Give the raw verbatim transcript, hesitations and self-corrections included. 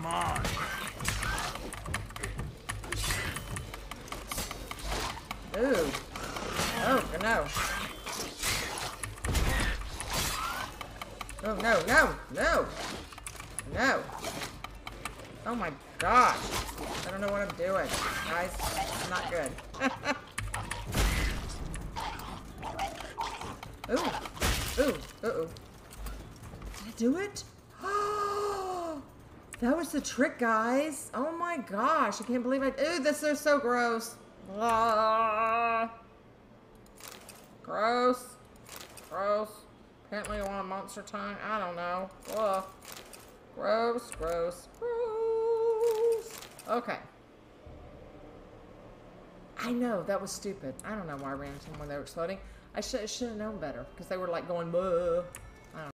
Come on. Ooh. Oh, no. Oh, no, no, no. No. Oh, my gosh. I don't know what I'm doing. Guys, it's not good. Ooh. Ooh. Uh-oh. Did I do it? Oh, that was the trick, guys. Oh, my gosh. I can't believe I... Ooh, this is so gross. Ah. Gross. Gross. Apparently I want a monster tongue. I don't know. Ugh. Gross, gross, gross. Okay. I know, that was stupid. I don't know why I ran into them when they were exploding. I should should have known better, because they were like going, buh.